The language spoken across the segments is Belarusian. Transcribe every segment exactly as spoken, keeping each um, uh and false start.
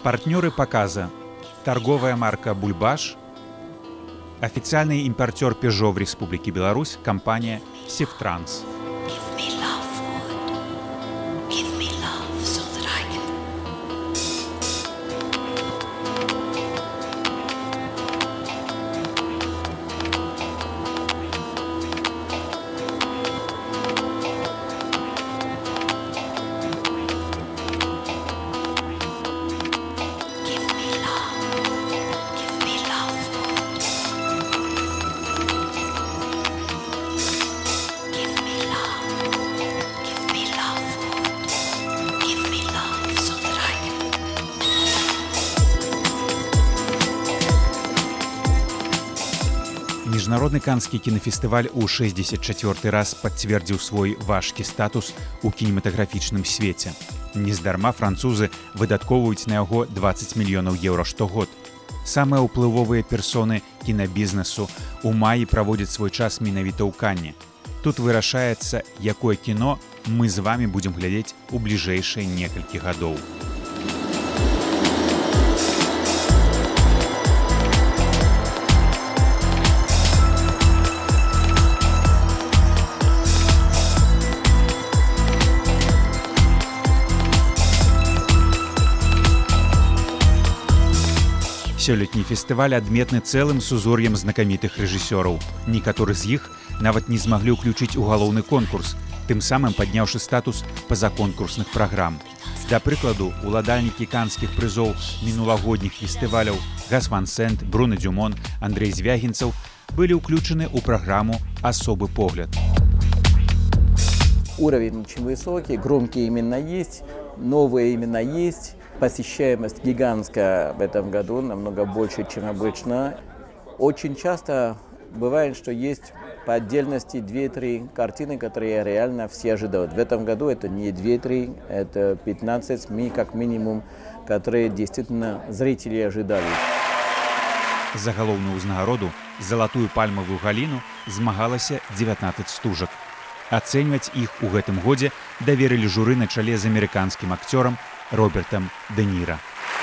Партнеры показа. Торговая марка «Бульбаш», официальный импортер Peugeot в Республике Беларусь, компания «Севтранс». Міжнародны канскі кінафестываль у шэсцьдзесят чацвёрты раз пацвердзіў свой важкі статус у кінематаграфічным свеце. Нездарма французы выдаткоўваюць на яго дваццаць мільёнаў еўра штогод. Самыя ўплывовыя персоны кінабізнесу у маі праводзяць свой час менавіта ў Канне. Тут вырашаецца, якое кіно мы з вамі будзем глядзець у бліжэйшыя некалькі гадоў. Сёлетні фестываль адметны цэлым сузор'ем знакамітых рэжысёраў. Некаторы з іх нават не змаглі ўключыць у галоўны конкурс, тым самым падняўшы статус пазаконкурсных праграм. Да прыкладу, уладальнікі канскіх прызоў мінулагодніх фестываляў Гас Ван Сент, Бруно Дюмон, Андрей Звягінцаў былі ўключаны ў праграму «Особый погляд». Уровень очень высокий, громкие имена есть, новые имена есть. Посещаемость гигантская в этом году, намного больше, чем обычно. Очень часто бывает, что есть по отдельности две-три картины, которые реально все ожидают. В этом году это не две-три, это пятнадцать, как минимум, которые действительно зрители ожидали. За галоўную ўзнагароду, залатую пальмавую галіну, змагалася дзевятнаццаць стужак. Ацэньваць іх у гэтым годзе даверылі журы на чале з амерыканскім акцёрам Робертом Де Ниро.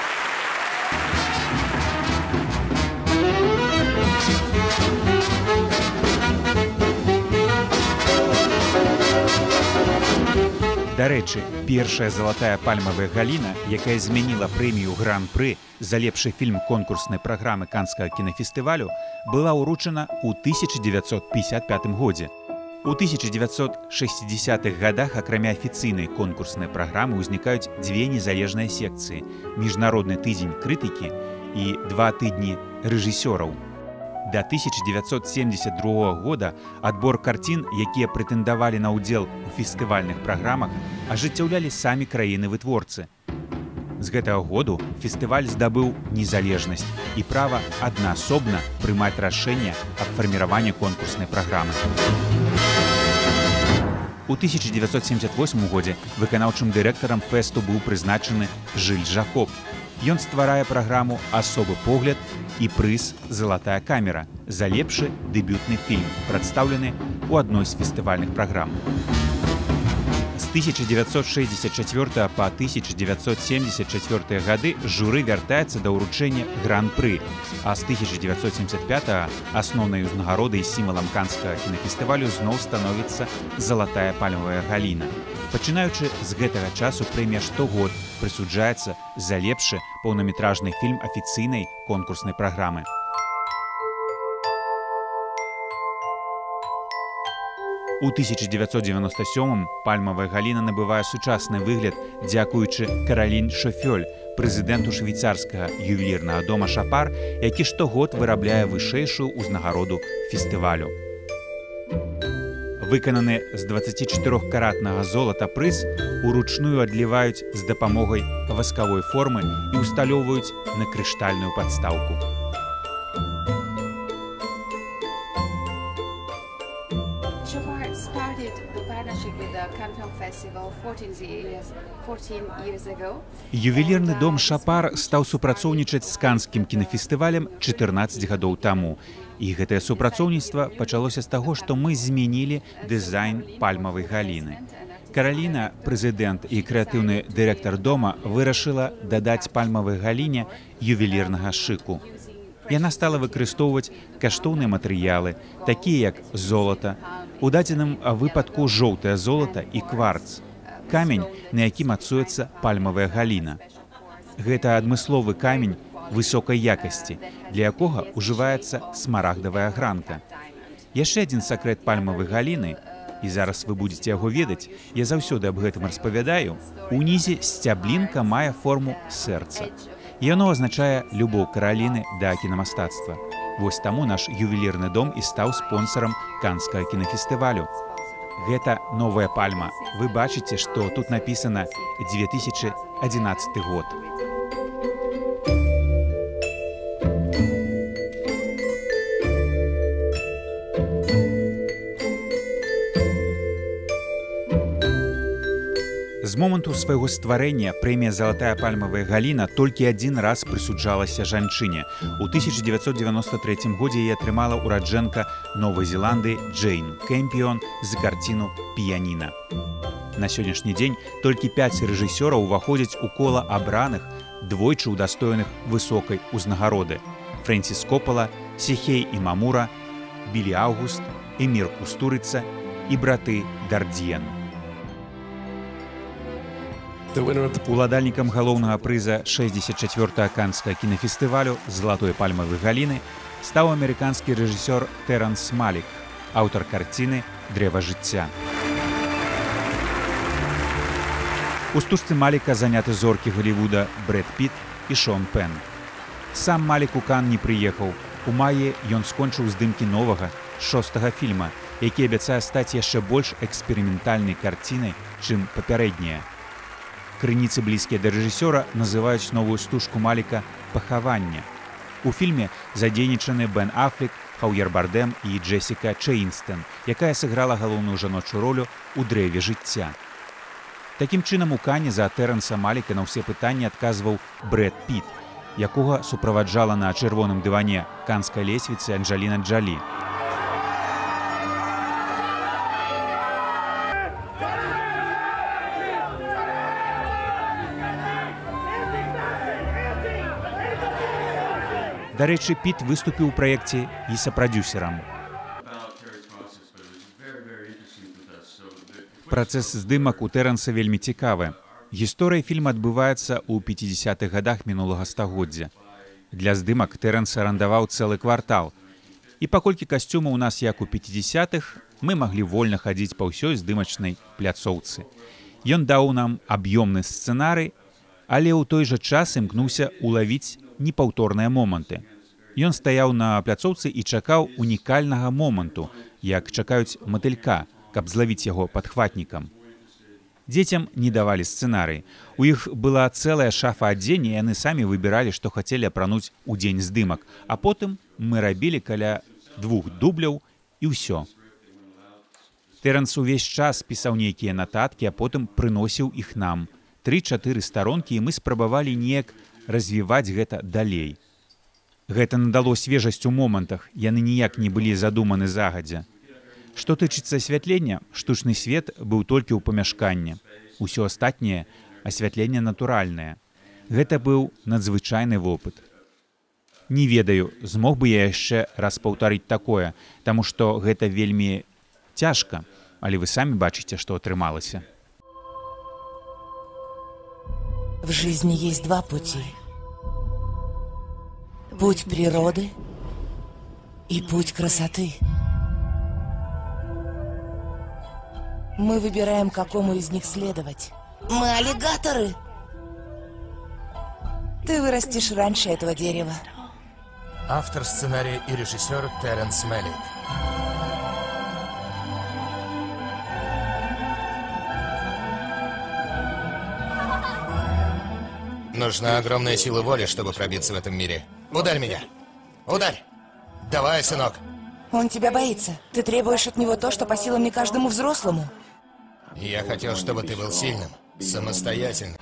Дарэчы, першая залатая пальмавая галіна, якая змяніла прэмію Гран-пры за лепшы фільм конкурснай праграмы канскага кінафестывалю, была ўручана ў тысяча дзевяцьсот пятьдесят пятым годзе. У тысяча дзевяцьсот шэсцідзесятых гадах, акрамя афіцыйнай конкурснай праграмы, узнікаюць дзве незалежныя секцыі – міжнародны тыдзень крытыкі і два тыдні рэжысёраў. Да тысяча дзевяцьсот семьдесят другога года адбор карцін, якія прэтэндавалі на ўдзел у фестывальных праграмах, ажыццяўлялі самі краіны-вытворцы. З гэтага году фестываль здабыў незалежнасць і права аднаасобна прымаць рашэнне аб фарміраванні конкурснай праграмы. У тысяча дзевяцьсот семьдесят восьмым годзе выканаўчым дырэктарам фэсту быў прызначаны Жыль Жакоб. Ён стварае праграму «Особы погляд» і прыз «Залатая камера» за лепшы дэбютны фільм, прадстаўлены ў адной з фестывальных праграм. З тысяча дзевяцьсот шэсцьдесят чацвёртага па тысяча дзевяцьсот семьдесят чацвёртыя гады журы вяртаецца да ўручэння Гран-пры, а з тысяча дзевяцьсот семьдесят пятага асноўнай узнагародай і сімвалам канскага кінафестывалю зноў становіцца залатая пальмавая галіна. Пачынаючы з гэтага часу прэмія штогод прысуджаецца за лепшы поўнаметражны фільм афіцыйнай конкурснай праграмы. У тысяча дзевяцьсот девяносто сёмым пальмавая галіна набывае сучасны выгляд дзякуючы Каралін Шофёль, прэзідэнту швейцарскага ювелірнага дома «Шапар», які штогод вырабляе вышэйшую ўзнагароду фестывалю. Выкананы з дваццацічатырохкаратнага золата прыз уручную адліваюць з дапамогай васкавой формы і ўсталёўваюць на крыштальную падстаўку. Ювелірны дом «Шапар» стаў супрацоўнічаць з канскім кінафестывалем чатырнаццаць гадоў таму. І гэтае супрацоўніцтва пачалося з таго, што мы змянілі дызайн пальмавай галіны. Караліна, прэзідэнт і крэатыўны дырэктар дома, вырашыла дадаць пальмавай галіне ювелірнага шыку. Яна стала выкарыстоўваць каштоўныя матэрыялы, такія як золата, у дадзеным выпадку жоўтае золата і кварц, камень, на якім мацуецца пальмавая галіна. Гэта адмысловы камень высокай якасці, для якога ўжываецца смарагдавая гранка. Яшчэ адзін сакрэт пальмавай галіны, і зараз вы будзеце яго ведаць, я заўсёды аб гэтым распавядаю, унізе сцяблінка мае форму сэрца. Яно азначае любоў Караліны да кінамастацтва. Вось таму наш ювелірны дом і стаў спонсарам канскага кінафестывалю. Гэта новая пальма. Вы бачыце, што тут напісана две тысячи адзінаццаты год. З моманту свайго стварэння прэмія «Залатая пальмавая галіна» толькі адзін раз прысуджалася жанчыне. У тысяча дзевяцьсот девяносто третьем годзе яе атрымала ураджэнка Новай Зеландыі Джейн Кэмпіён за карціну «Піяніна». На сённяшні дзень толькі пяць рэжысёраў уваходзяць у кола абраных, двойчы ўдастоеных высокай узнагароды. Фрэнсіс Копала, Сехей Имамура, Білі Аўгуст, Эмір Кустурыца і браты Дардзьен. Уладальнікам галоўнага прыза шэсцьдзесят чацвёртага канскага кінафестывалю «Залатой пальмавай галіны» стаў амерыканскі рэжысёр Тэрэнс Малік, аўтар карціны «Дрэва жыцця». У стужцы Маліка заняты зоркі Галівуда Брэд Піт і Шон Пен. Сам Малік у Кан не прыехаў. У маі ён скончыў здымкі новага, шостага фільма, які абяцае стаць яшчэ больш эксперыментальнай карцінай, чым папярэдняя. Крыніцы, блізкія да рэжысёра, называюць новую стужку Маліка «Пахаванне». У фільме задзейнічаны Бен Аффлек, Хаўер Бардэм і Джесіка Чэйнстэн, якая сыграла галоўную жаночую ролю ў «Дрэве жыцця». Такім чынам у Кане за Тэрэнса Маліка на ўсе пытанні адказваў Брэд Піт, якога суправаджала на чырвоным дыване канскай лесвіцы Анджаліна Джолі. Дарэчы, Піт выступіў у праекце і сапрадзюсерам. Працэс здымак у Тэрэнса вельмі цікавы. Гісторыя фільма адбываецца ў пяцідзясятых гадах мінулага стагоддзя. Для здымак Тэрэнс арандаваў цэлы квартал. І паколькі касцюмы ў нас як у пяцідзясятых, мы маглі вольна хадзіць па ўсёй здымачнай пляцоўцы. Ён даў нам аб'ёмны сцэнарый, але ў той жа час імкнуўся улавіць непаўторныя моманты. Ён стаяў на пляцоўцы і чакаў унікальнага моманту, як чакаюць матылька, каб злавіць яго падхватнікам. Дзецям не давалі сцэнарый. У іх была цэлая шафа адзення, і яны самі выбіралі, што хацелі апрануць у дзень здымак. А потым мы рабілі каля двух дубляў і ўсё. Тэрэнс увесь час пісаў нейкія нататкі, а потым прыносіў іх нам. Тры-чатыры старонкі, і мы спрабавалі неяк развіваць гэта далей. Гэта надало свежасць у момантах, яны ніяк не былі задуманы загадзя. Што тычыцца асвятлення, штучны свет быў толькі ў памяшканні. Усё астатняе асвятленне натуральнае. Гэта быў надзвычайны вопыт. Не ведаю, змог бы я яшчэ раз паўтарыць такое, таму што гэта вельмі цяжка, але вы самі бачыце, што атрымалася. В жизни есть два пути. Путь природы и путь красоты. Мы выбираем, какому из них следовать. Мы аллигаторы. Ты вырастешь раньше этого дерева. Автор сценария и режиссер Тэрэнс Малик. Нужна огромная сила воли, чтобы пробиться в этом мире. Ударь меня! Ударь! Давай, сынок! Он тебя боится. Ты требуешь от него то, что по силам не каждому взрослому. Я хотел, чтобы ты был сильным, самостоятельным.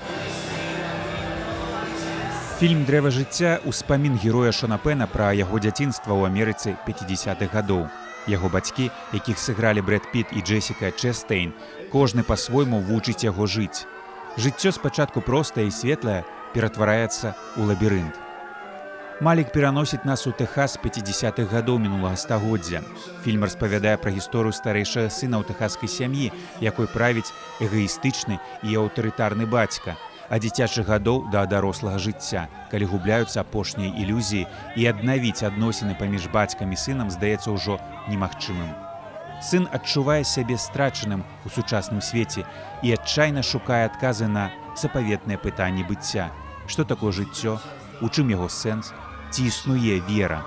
Фільм «Дрэва жыцця» — успамін героя Шона Пена пра яго дзяцінства ў Амерыцы пяцідзясятых гадоў. Яго бацькі, якіх сыгралі Брэд Піт і Джесіка Чэстейн, кожны па-свойму вучыць яго жыць. Жыццё спачатку простае і светлае ператвараецца ў лабірынт. Малік пераносіць нас у Тэхас пяцідзясятых гадоў мінулага стагоддзя. Фільм распавядае пра гісторыю старэйшага сына ў тэхаскай сям'і, якой правіць эгаістычны і аўтарытарны бацька, ад дзіцячых гадоў да дарослага жыцця, калі губляюцца апошнія ілюзіі, і аднавіць адносіны паміж бацькам і сынам здаецца ўжо немагчымым. Сын адчувае сябе страчаным у сучасным свеце і адчайна шукае адказы на запаветныя пытанні быцця. Што такое жыццё? У чым яго сэнс? Ці існуе вера?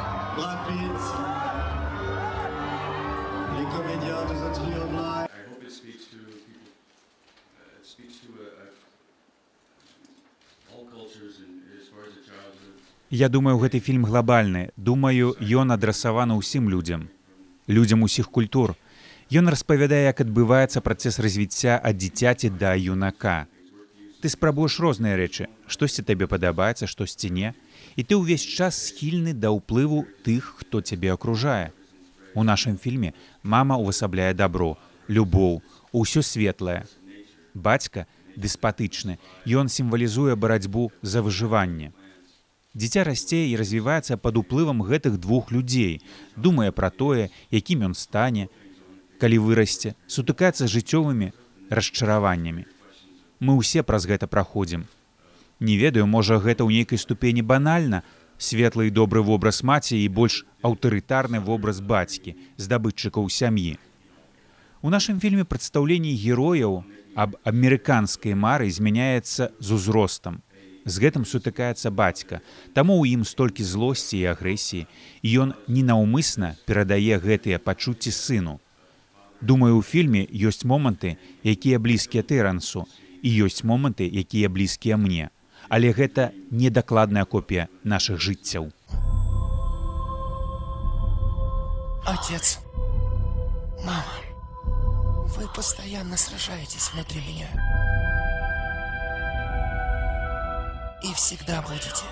Я думаю, гэты фільм глобальны. Думаю, ён адрасаваны ўсім людзям. Людзям усіх культур. Ён распавядае, як адбываецца працэс развіцця ад дзіцяці да юнака. Ты спрабуеш розныя рэчы, штосьці табе падабаецца, штосьці не, і ты ўвесь час схільны да ўплыву тых, хто цябе акружае. У нашым фільме мама ўвасабляе дабро, любоў, усё светлае. Бацька дэспатычны, ён сімвалізуе барацьбу за выжыванне. Дзіця расце і развіваецца пад уплывам гэтых двух людзей, думае пра тое, якім ён стане, калі вырасце, сутыкаецца з жыццёвымі расчараваннямі. Мы ўсе праз гэта праходзім. Не ведаю, можа, гэта ў нейкай ступені банальна, светлы і добры вобраз маці і больш аўтарытарны вобраз бацькі, здабытчыкаў сям'і. У нашым фільме прадстаўленне герояў аб амерыканскай мары змяняецца з узростам. З гэтым сутыкаецца бацька, таму ў ім столькі злосці і агрэсіі, і ён ненаўмысна перадае гэтыя пачуцці сыну. Думаю, у фільме ёсць моманты, якія блізкія Тэрансу, і ёсць моманты, якія блізкія мне. Але гэта недакладная копія нашых жыццяў. Отец, мама, вы постоянно сражаетесь внутри меня. И всегда будете.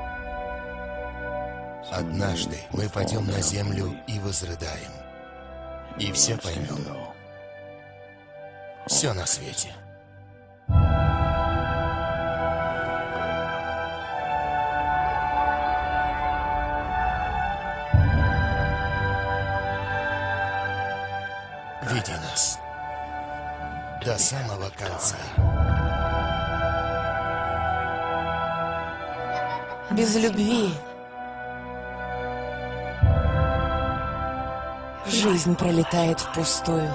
Однажды мы пойдем на землю и возрыдаем. И все поймем. Все на свете. Веди нас до самого конца. Без любви жизнь пролетает впустую.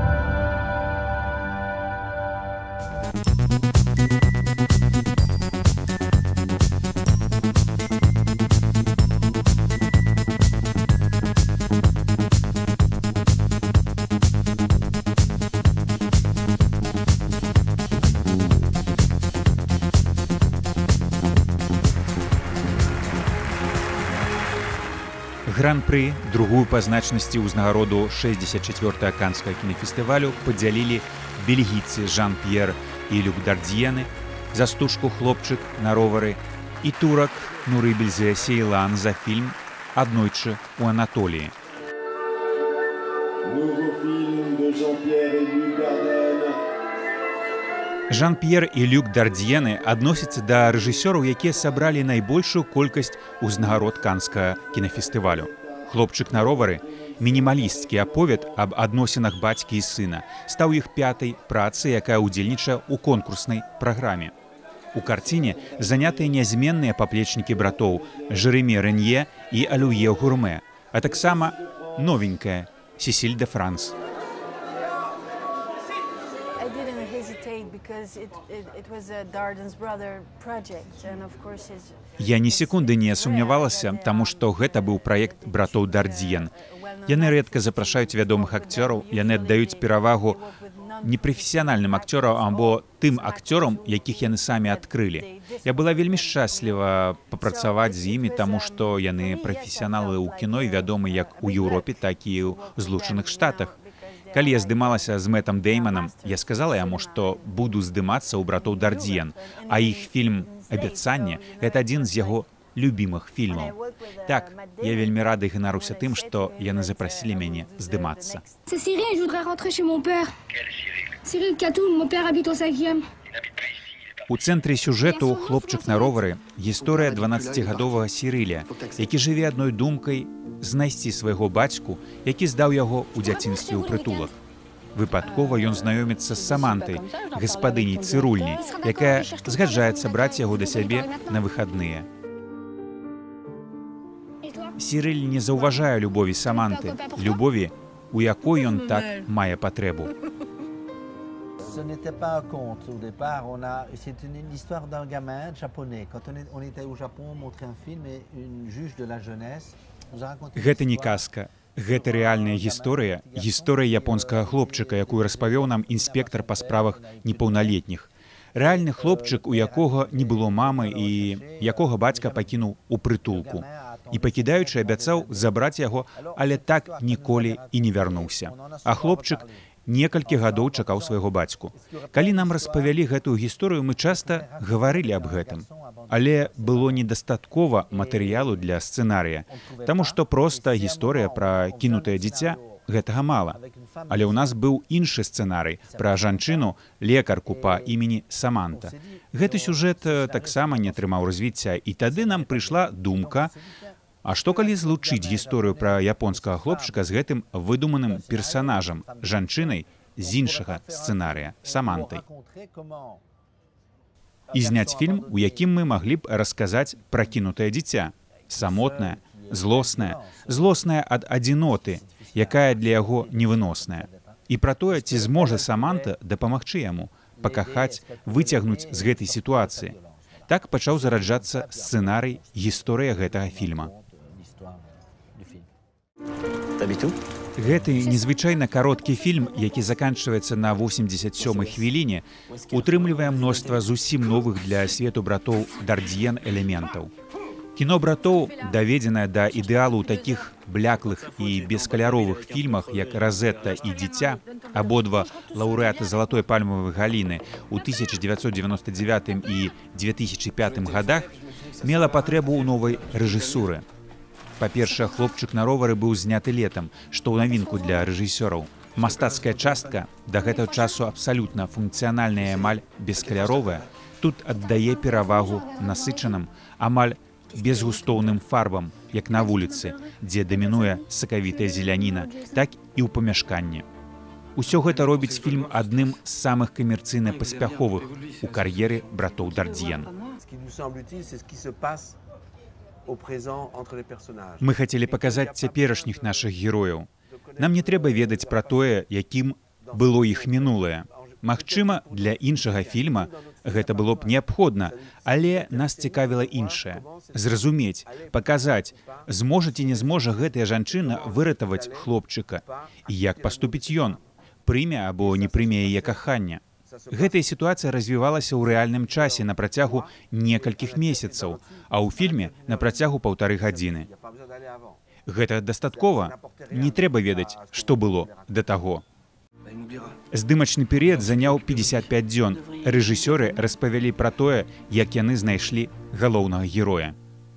Гран-пры, другую па значнасці ўзнагароду шэсцьдзесят чацвёртага канскага кінафестывалю падзялілі бельгійцы Жан-П'ер і Люк Дардьены за стужку «Хлопчык на ровары» і турак Нуры Бельзе Сейлан за фільм «Аднойчы ў Анатоліі». Жан-П'ер і Люк Дардьены адносяцца да рэжысёраў, якія сабралі найбольшую колькасць узнагарод канскага кінафестывалю. «Хлопчык на ровары» – мінімалісцкі аповед аб адносінах бацькі і сына, стаў іх пятай працай, якая ўдзельнічае ў конкурснай праграме. У карціне занятыя нязменныя паплечнікі братоў Жэремі Рэнье і Алюе Гурмэ, а таксама новенькая Сесіль де Франс. Я ні секунды не сумнявалася, таму што гэта быў праект братоў Дардьен. Яны рэдка запрашаюць вядомых акцёраў, яны аддаюць перавагу непрафесіянальным акцёрам або тым акцёрам, якіх яны самі адкрылі. Я была вельмі шчасліва папрацаваць з імі, таму што яны прафесіяналы ў кіно і вядомы як у Еўропе, так і ў Злучаных Штатах. Калі я здымалася з Мэтам Дэйманам, я сказала яму, што буду здымацца ў братоў Дардьен, а іх фільм «Абяцанне» — гэта адзін з яго любімых фільмаў. Так, я вельмі рады і ганаруся тым, што яны запрасілі мяне здымацца. C'est Cyril, je voudrais rentrer chez mon père. Cyril Catoum, mon père habite au cinquième. У цэнтры сюжэту «Хлопчык на ровары» гісторыя дванаццацігадовага Сірыля, які жыве адной думкай знайсці свайго бацьку, які здаў яго ў дзяцінстве ў прытулак. Выпадкова ён знаёміцца з Самантай, гаспадыняй цырульні, якая згаджаецца браць яго да сябе на выхадныя. Сірыль не заўважае любові Саманты, любові, у якой ён так мае патрэбу. Ce n'était pas un conte au départ, on a, c'est une, une histoire d'un gamin japonais. Quand on, est, on était au Japon, on montrait un film et une juge de la jeunesse nous a raconté... Гэта не казка, гэта рэальная гісторыя, гісторыя японскага хлопчыка, якую распавёў нам інспектар па справах непаўналетніх. Рэальны хлопчык, у якога не было мамы і якога бацька пакінуў у прытулку. І пакідаючы абяцаў забраць яго, але так ніколі і не вярнуўся. А хлопчык некалькі гадоў чакаў свайго бацьку. Калі нам распавялі гэтую гісторыю, мы часта гаварылі аб гэтым. Але было недастаткова матэрыялу для сцэнарыя, таму што проста гісторыя пра кінутае дзіця гэтага мала. Але ў нас быў іншы сцэнарый пра жанчыну, лекарку па імені Саманта. Гэты сюжэт таксама не атрымаў развіцця, і тады нам прыйшла думка, а што калі злучыць гісторыю пра японскага хлопчыка з гэтым выдуманым персанажам, жанчынай з іншага сцэнарыя, Самантай? І зняць фільм, у якім мы маглі б расказаць пра кінутае дзіця. Самотнае, злоснае, злоснае ад адзіноты, якая для яго невыносная. І пра тое, ці зможа Саманта дапамагчы яму, пакахаць, выцягнуць з гэтай сітуацыі. Так пачаў зараджацца сцэнарый, гісторыя гэтага фільма. Гэты незвычайна кароткі фільм, які заканчваецца на восемьдесят сёмай хвіліне, утрымлівае мноства зусім новых для свету братоў Дардзьен элементаў. Кіно братоў даведзенае да ідэалу ў такіх бляклых і бескаляровых фільмах, як «Разетта» і «Дзіця», абодва лаўрэаты залатой пальмавай галіны ў тысяча дзевяцьсот дзевяносто девятым і две тысячи пятым гадах, мела патрэбу ў новай рэжысуры. Па-першае, «Хлопчык на ровары» быў зняты летам, што ў навінку для рэжысёраў. Мастацкая частка, да гэтага часу абсалютна функцыянальная і амаль бескаляровая, тут аддае перавагу насычаным, амаль безгустоўным фарбам, як на вуліцы, дзе дамінуе сакавітая зеляніна, так і ў памяшканні. Усё гэта робіць фільм адным з самых камерцыйна паспяховых у кар'еры братоў Дардзьен. Мы хацелі паказаць цяперашніх нашых герояў. Нам не трэба ведаць пра тое, якім было іх мінулае. Магчыма, для іншага фільма гэта было б неабходна, але нас цікавіла іншае. Зразумець, паказаць, зможа ці не зможа гэтая жанчына выратаваць хлопчыка. І як паступіць ён, прыме або не прыме яе кахання. Гэтая сітуацыя развівалася ў рэальным часе на працягу некалькіх месяцаў, а ў фільме на працягу паўтары гадзіны. Гэта дастаткова. Не трэба ведаць, што было да таго. Здымачны перыяд заняў пятьдесят пять дзён. Рэжысёры распавялі пра тое, як яны знайшлі галоўнага героя.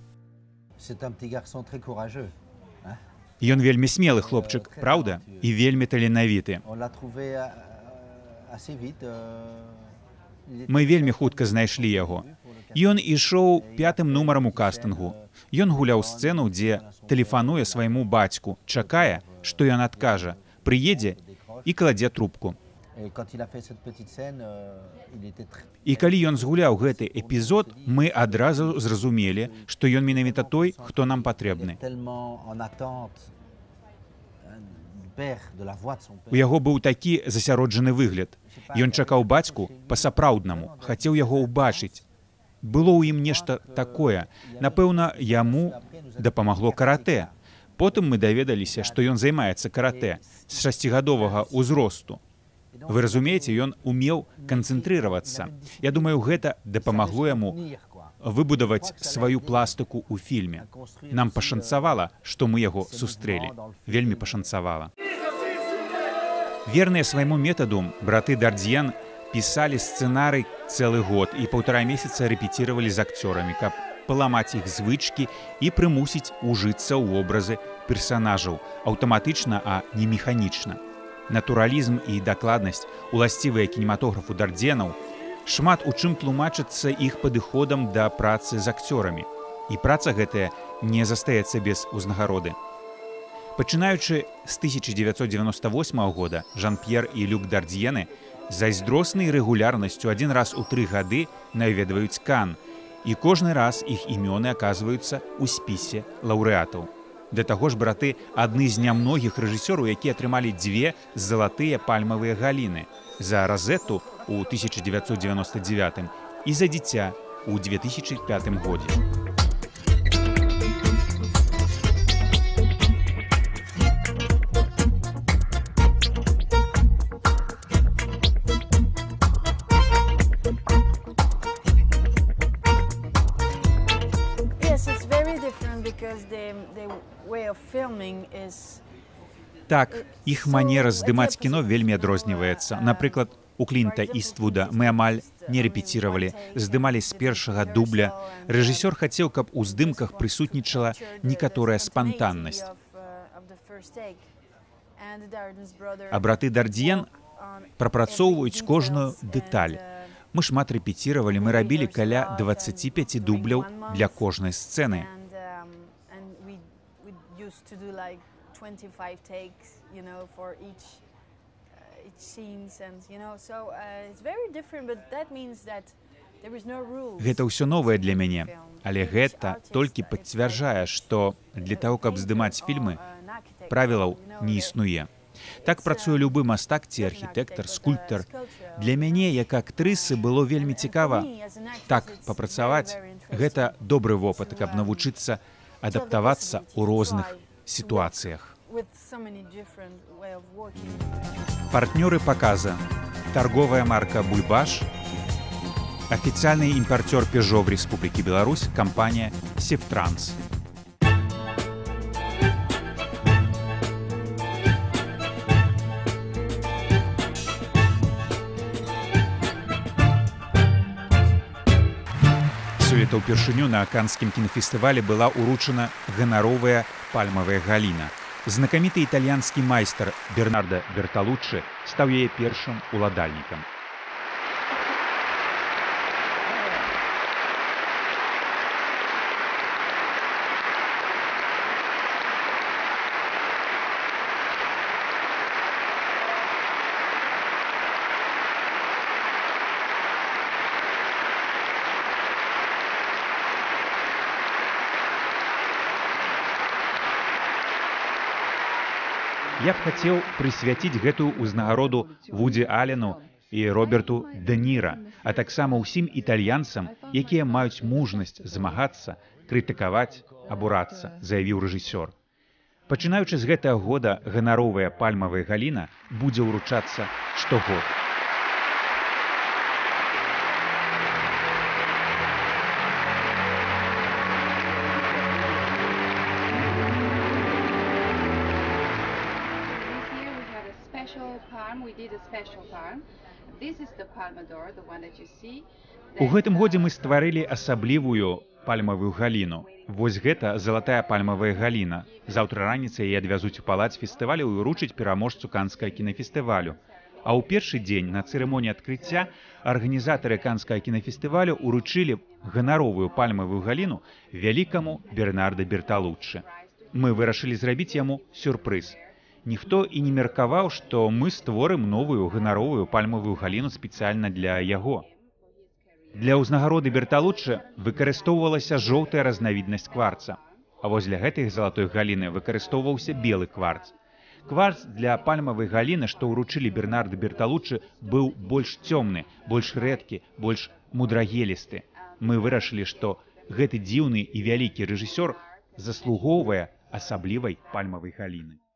Ён вельмі смелы хлопчык, праўда? І вельмі таленавіты. Мы вельмі хутка знайшлі яго. Ён ішоў пятым нумарам у кастынгу. Ён гуляў сцэну, дзе тэлефануе свайму бацьку, чакае, што ён адкажа, прыедзе і кладзе трубку. І калі ён згуляў гэты эпізод, мы адразу зразумелі, што ён менавіта той, хто нам патрэбны. У яго быў такі засяроджаны выгляд. Ён чакаў бацьку па-сапраўднаму, хацеў яго ўбачыць. Было ў ім нешта такое. Напэўна, яму дапамагло каратэ. Потым мы даведаліся, што ён займаецца каратэ з шасцігадовага ўзросту. Вы разумееце, ён умеў канцэнтрыравацца. Я думаю, гэта дапамагло яму выбудаваць сваю пластыку ў фільме. Нам пашанцавала, што мы яго сустрэлі. Вельмі пашанцавала. Верныя свайму метаду, браты Дардзьен пісалі сцэнарый цэлы год і паўтара месяца рэпеціравалі з акцёрамі, каб паламаць іх звычкі і прымусіць ужыцца ў вобразы персанажаў аўтаматычна, а не механічна. Натуралізм і дакладнасць, уласцівыя кінематографу Дардзенаў, шмат у чым тлумачыцца іх падыходам да працы з акцёрамі. І праца гэтая не застаецца без узнагароды. Пачынаючы з тысяча дзевяцьсот дзевяноста восьмага года Жан-П'ер і Люк Дардзены зайздроснай рэгулярнасцю адзін раз у тры гады наведваюць Кан, і кожны раз іх імёны аказваюцца ў спісе лаўрэатаў. Да таго ж браты адны з нямногіх рэжысёраў, якія атрымалі дзве залатыя пальмавыя галіны за «Розетту» у тысяча дзевяцьсот дзевяноста дзевятым і за «Дзіця» у две тысячи пятым годзе. Так, іх манера здымаць кіно вельмі адрозніваецца. Напрыклад, у Клінта Іствуда мы амаль не рэпеціравалі, здымалі з першага дубля. Рэжысёр хацеў, каб у здымках прысутнічала некаторая спантаннасць. А браты Дардзен прапрацоўваюць кожную дэталь. Мы шмат рэпеціравалі, мы рабілі каля дваццаці пяці дубляў для кожнай сцэны. To do like twenty-five takes, you know, for each uh, each scenes, and you know, so uh, it's very different. But that means that there is no rules. Гэта ўсё новае для мяне, але гэта толькі пацвярджае, што для таго, каб здымаць фільмы, правілаў не існуе. Так працуе любы мастак ці архітэктар, скульптар. Для мяне, як актрысы, было вельмі цікава так папрацаваць. Гэта добры вопыт, каб навучыцца адаптавацца ў розных сітуацыях. Партнёры паказа: торговая марка «Бульбаш», официальный импортер «Пежо» в Республике Беларусь, компания «Севтранс». Сёлета ўпершыню на Канскім кінафестывалі была ўручана ганаровая пальмавая галіна. Знакаміты італьянскі майстар Бернардо Берталуччы стаў яе першым уладальнікам. Я б хацеў прысвяціць гэтую ўзнагароду Вуді Алену і Роберту Дэ Ніра, а таксама ўсім італьянцам, якія маюць мужнасць змагацца, крытыкаваць, абурацца, заявіў рэжысёр. Пачынаючы з гэтага года ганаровая пальмавая галіна будзе ўручацца штогод. У гэтым годзе мы стварылі асаблівую пальмавую галіну. Вось гэта залатая пальмавая галіна. Заўтра раніцай яе адвязуць у палац фестывалю і ўручаць пераможцу Канскага кінафестывалю. А ў першы дзень на цырымоніі адкрыцця арганізатары Канскага кінафестывалю ўручылі ганаровую пальмавую галіну вялікаму Бернардо Берталуччы. Мы вырашылі зрабіць яму сюрпрыз. Ніхто і не меркаваў, што мы створым новую ганаровую пальмавую галіну спецыяльна для яго. Для ўзнагароды Берталуччы выкарыстоўвалася жоўтая разнавіднасць кварца, а вось для гэтай залатой галіны выкарыстоўваўся белы кварц. Кварц для пальмавай галіны, што ўручылі Бернардо Берталуччы, быў больш цёмны, больш рэдкі, больш мудрагелісты. Мы вырашылі, што гэты дзіўны і вялікі рэжысёр заслугоўвае асаблівай пальмавай галіны.